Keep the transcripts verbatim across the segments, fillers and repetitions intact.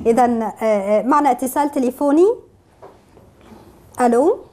إذا معنا اتصال تليفوني. ألو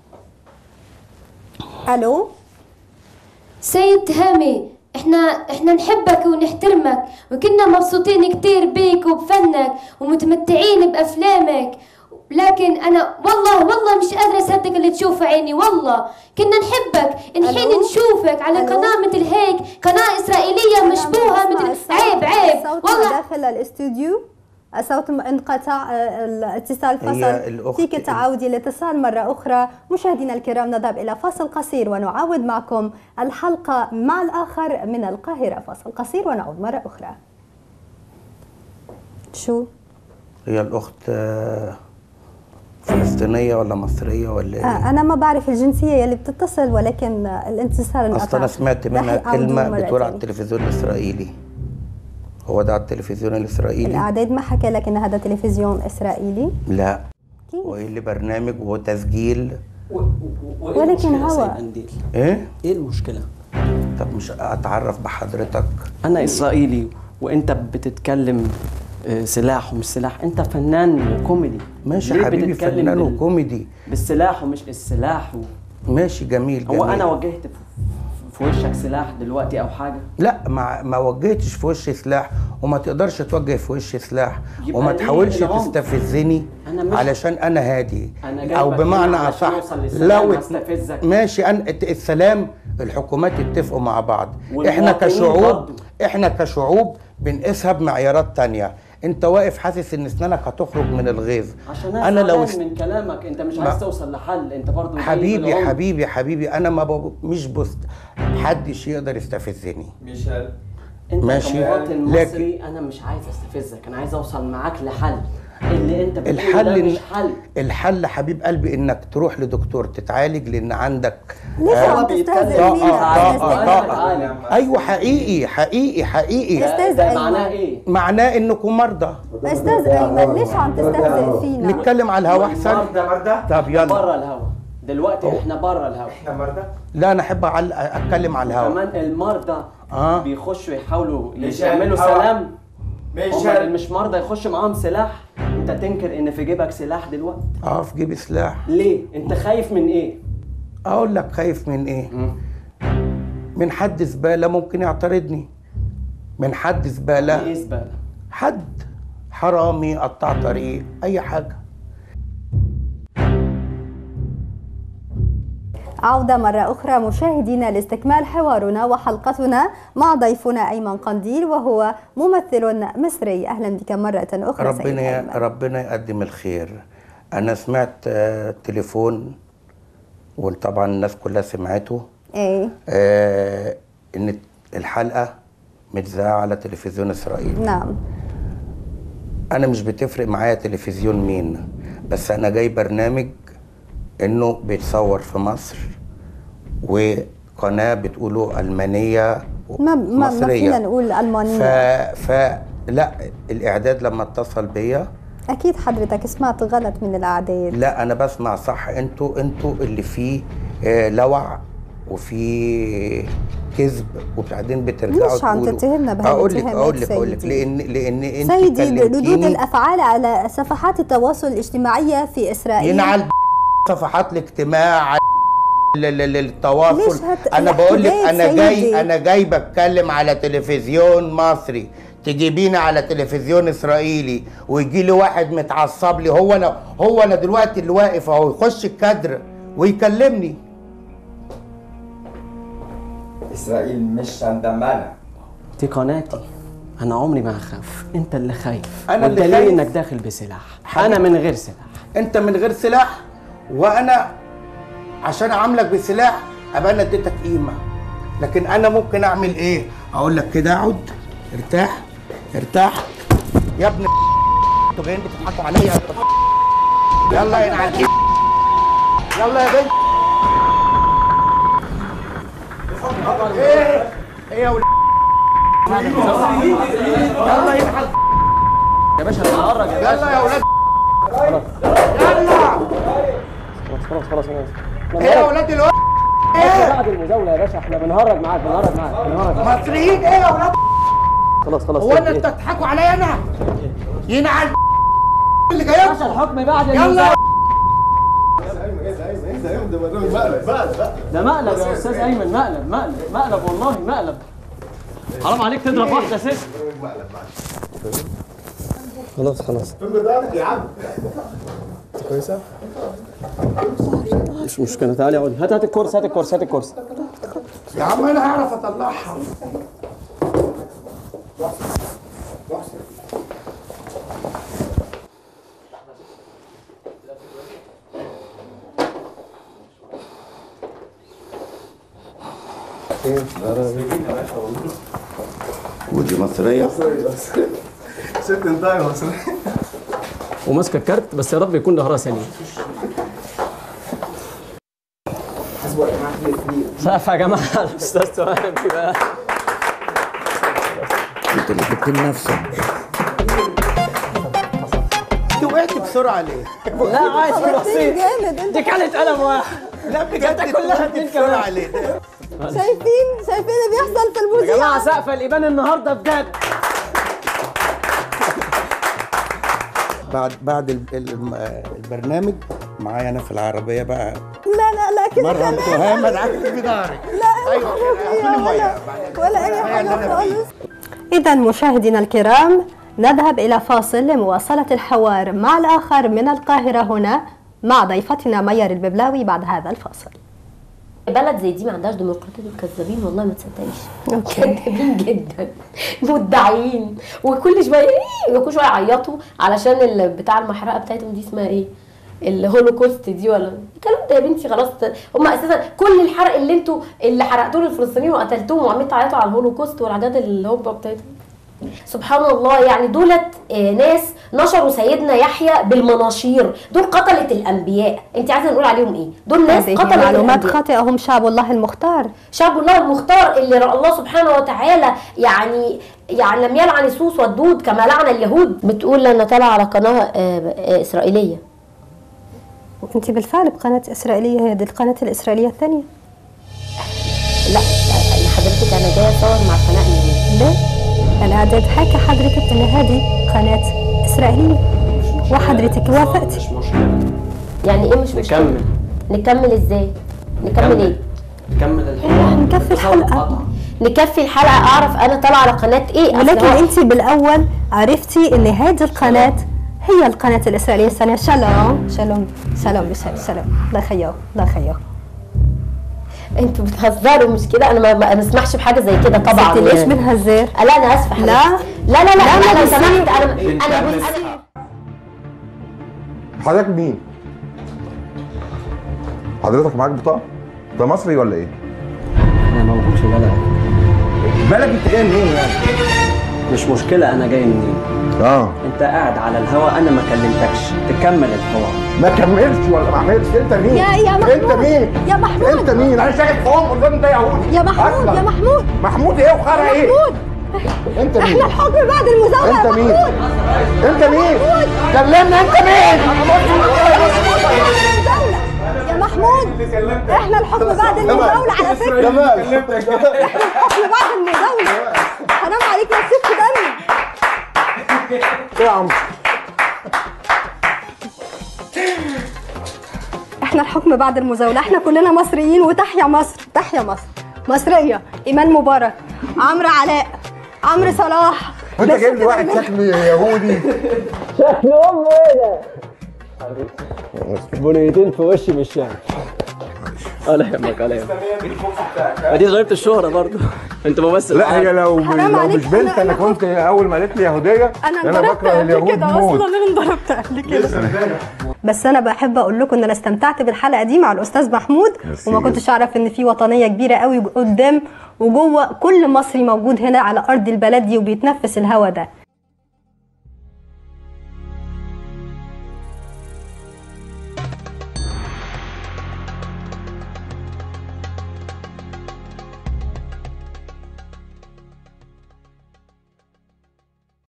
ألو سيد هامي، احنا احنا نحبك ونحترمك، وكنا مبسوطين كتير بيك وبفنك ومتمتعين بأفلامك، لكن أنا والله والله مش قادرة أصدق اللي تشوفه عيني. والله كنا نحبك نحين نشوفك على قناة مثل هيك، قناة إسرائيلية مشبوهة مثل. عيب عيب والله. داخل الاستوديو الصوت انقطع، الاتصال فصل. فيك تعاودي الاتصال مرة أخرى. مشاهدينا الكرام، نذهب إلى فاصل قصير ونعاود معكم الحلقة مع الآخر من القاهرة. فاصل قصير ونعود مرة أخرى. شو؟ هي الأخت فلسطينية ولا مصرية ولا ايه؟ آه أنا ما بعرف الجنسية اللي بتتصل، ولكن الاتصال انقطع. أصلا أنا سمعت منها كلمة بتقول على التلفزيون الإسرائيلي. هو ده على التلفزيون الإسرائيلي؟ الإعداد ما حكى لك إن هذا تلفزيون إسرائيلي؟ لا. وإيه اللي برنامج وتسجيل و... و... ولكن هو إيه؟ إيه المشكلة؟ طب مش أتعرف بحضرتك؟ أنا إسرائيلي وأنت بتتكلم سلاح ومش سلاح. انت فنان وكوميدي. ماشي يا حبيبي، فنان بال... وكوميدي بالسلاح ومش السلاح و... ماشي جميل جميل. هو انا وجهت في وشك سلاح دلوقتي او حاجه؟ لا، ما ما وجهتش في وشي سلاح، وما تقدرش توجه في وشي سلاح، وما تحاولش تستفزني أنا مش... علشان انا هادي. أنا او بمعنى اصح لو ماشي أنا السلام الحكومات يتفقوا مع بعض. احنا كشعوب احنا كشعوب بنقيسها بمعيارات تانية. انت واقف حاسس ان اسنانك هتخرج من الغيظ. عشان انا لو است... من كلامك انت مش عايز توصل لحل. انت برضو حبيبي حبيبي حبيبي انا ما ب... مش بص محدش يقدر يستفزني. ميشيل انت ماشي كمواطن مصري لكن... انا مش عايز استفزك، انا عايز اوصل معاك لحل. اللي انت بتقوله الحل ده مش حل. الحل حبيب قلبي انك تروح لدكتور تتعالج، لان عندك ليش عم تستهزئ فينا؟ ايوه حقيقي حقيقي حقيقي. استاذ معناه ايه؟ معناه انكم مرضى. استاذ ايمن ليش عم تستهزئ فينا؟ نتكلم على الهوا احسن. مرضى مرضى. طب يلا بره الهوا دلوقتي. أوه. احنا بره الهوا. احنا مرضى؟ لا انا احب اتكلم على الهوا. كمان المرضى آه. بيخشوا يحاولوا يعملوا سلام. هم اللي مش مرضى يخش معاهم سلاح. انت تنكر ان في جيبك سلاح دلوقتي؟ اه في جيبي سلاح. ليه؟ انت خايف من ايه؟ اقول لك خايف من ايه؟ م. من حد زباله ممكن يعترضني. من حد زباله. ايه زباله؟ حد حرامي قطع طريق اي حاجه. عودة مرة أخرى مشاهدينا لاستكمال حوارنا وحلقتنا مع ضيفنا أيمن قنديل، وهو ممثل مصري. أهلا بك مرة أخرى. ربنا ربنا يقدم الخير. أنا سمعت آه تليفون، وطبعا الناس كلها سمعته. إيه؟ آه إن الحلقة متذاعة على تلفزيون إسرائيل. نعم. أنا مش بتفرق معايا تلفزيون مين، بس أنا جاي برنامج إنه بيتصور في مصر، وقناة بتقولوا ألمانية ما ما ما فينا نقول ألمانية. ف... فلا الإعداد لما اتصل بيا أكيد حضرتك سمعت غلط من الأعداد. لا أنا بسمع صح. أنتوا أنتوا اللي فيه آه لوع وفي كذب، وبعدين بترجعوا مش عم تتهمنا بهالاتهامات. أقول لك أقول لك أقول لك لأن لأن أنت سيدي ردود الأفعال على صفحات التواصل الاجتماعي في إسرائيل ينعل صفحات الاجتماع التواصل. انا بقول لك انا جاي انا جاي بتكلم على تلفزيون مصري، تجيبيني على تلفزيون اسرائيلي ويجي لي واحد متعصب لي. هو انا هو انا دلوقتي اللي واقف اهو يخش الكادر ويكلمني. اسرائيل مش عندها مانع. دي قناتي، انا عمري ما هخاف. انت اللي خايف. انا اللي خايف انك داخل بسلاح. انا من غير سلاح. انت من غير سلاح، وانا عشان اعاملك بسلاح ابقى انا اديتك قيمه. لكن انا ممكن اعمل ايه؟ اقول لك كده اقعد ارتاح ارتاح يا ابن انتوا جايين بتضحكوا عليا. يلا يا نعال يلا يا بنت. ايه ايه يا ولاد يلا ينحل يا باشا هنهرج يا باشا. يلا يا ولاد يلا خلاص خلاص خلاص. ايه يا ولاد الواد ايه بعد المزاوله يا باشا؟ احنا بنهرج معاك بنهرج معاك بنهرج معاك. مصريين ايه يا ولاد؟ خلاص خلاص. هو انت بتضحكوا عليا انا؟ ينعل اللي جاي الحكم بعد يلا. ده مقلب يا استاذ ايمن، مقلب مقلب مقلب والله مقلب. حرام عليك تضرب واحده ست. خلاص خلاص يا عم انت كويسه؟ مش مشكله، تعالي اقعدي. هات هات الكرسي، هات الكرسي، هات الكرسي. يا عم انا هعرف اطلعها. ودي مصرية ست انتهي مصرية وماسكه الكارت، بس يا رب يكون ظهرها سليم. سقف يا جماعه الاستاذ سؤال بقى. انت اللي جبت لنفسك. انت وقعت بسرعة ليه؟ لا عادي بسيط، جامد. دي كانت قلم واحد. لا بجد كلها اتنين بسرعة ليه؟ شايفين شايفين اللي بيحصل في يا المذيع. جماعه سقف الإبان النهارده بجد. بعد بعد ال- ال- البرنامج معايا انا في العربية بقى. لا لا لا كده مرة متهمة دعكت بضهري. لا ايوه كده ولا, ولا اي حاجه خالص. اذا مشاهدينا الكرام، نذهب الى فاصل لمواصله الحوار مع الاخر من القاهره هنا مع ضيفتنا ميار الببلاوي بعد هذا الفاصل. بلد زي دي ما عندهاش ديمقراطيه، كذابين والله ما تصدقيش. اوكي. كذابين جدا، مدعيين، وكل شويه ايه وكل شويه يعيطوا علشان ال- بتاع المحرقه بتاعتهم دي اسمها ايه؟ الهولوكوست دي ولا الكلام ده يا بنتي. خلاص هم اساسا كل الحرق اللي انتوا اللي حرقتوه للفلسطينيين وقتلتوهم وعمالين تعيطوا على الهولوكوست والحاجات الهوبه بتاعتهم. سبحان الله، يعني دولت آه ناس نشروا سيدنا يحيى بالمناشير، دول قتلة الانبياء. انت عايزه نقول عليهم ايه؟ دول ناس قتلة معلومات خاطئه، هم شعب الله المختار. شعب الله المختار اللي الله سبحانه وتعالى يعني يعني لم يلعن السوس والدود كما لعن اليهود. بتقول انا طالعه على قناه آه آه اسرائيليه. وانت بالفعل بقناه اسرائيليه، هي دي القناه الاسرائيليه الثانيه. لا حضرتك انا جايه اصور مع القناه اليمين. ليه؟ أنا قاعدة أتحكى حضرتك إن هذه قناة إسرائيلية وحضرتك وافقتي. مش مشكلة. يعني إيه مش مشكلة؟ نكمل. نكمل إزاي؟ نكمل إيه؟ نكمل الحوار. نكفي الحلقة. نكفي الحلقة. أعرف أنا طالعة على قناة إيه؟ ولكن أنت بالأول عرفتي إن هذه القناة هي القناة الإسرائيلية الثانية. شالوم شالوم شالوم بشال سلام. الله يخياه الله يخياه. انتوا بتهزروا مش كده؟ انا ما, ما اسمحش بحاجه زي كده طبعا. ليش بنهزر؟ لا انا اسفه. لا لا لا لا, لا انا سمحت. انا انا بص انا حضرتك مين؟ حضرتك معاك بطاقه؟ انت مصري ولا ايه؟ انا موجود في بلد. بالك انت جاي منين يعني؟ مش مشكلة أنا جاي منين. اه أنت قاعد على الهوا، أنا ما كلمتكش، تكمل الحوار. ما كملتش ولا ما عملتش. انت مين؟ يا يا محمود. انت مين؟ يا محمود. انت مين؟ انا شايف قوم قدام ده يهودي. يا محمود أصلاً. يا محمود. محمود ايه وخرا ايه؟ محمود. انت مين؟ احنا الحكم بعد المزاولة. انت مين؟ محمود. انت مين؟ كلمنا انت مين؟ يا محمود احنا الحكم بعد المزاولة على فكرة. جمال الحكم بعد المزاولة. حرام عليك يا ست دمي. ايه يا عم؟ احنا الحكم بعد المزاولة، احنا كلنا مصريين وتحيا مصر، تحيا مصر. مصرية، إيمان مبارك، عمرو علاء، عمرو صلاح. وانت جايب لي واحد شكله يهودي. شكل أمه إيه ده؟ بنيتين في وشي مش شايف. الله يهمك الله يهمك. دي ضريبة الشهرة برضه. أنت ممثل. لا هي لو حرام لو عليك. مش بنت أنا- انا أنا كنت اول ما قالت لي يهوديه انا انا انضربت بكره قبل اليهود كده موت. اصلا. انا انضربت قبل كده. بس انا بحب اقول لكم ان انا استمتعت بالحلقه دي مع الاستاذ محمود، وما كنتش اعرف ان في وطنيه كبيره قوي قدام وجوه كل مصري موجود هنا على ارض البلد دي وبيتنفس الهوا ده.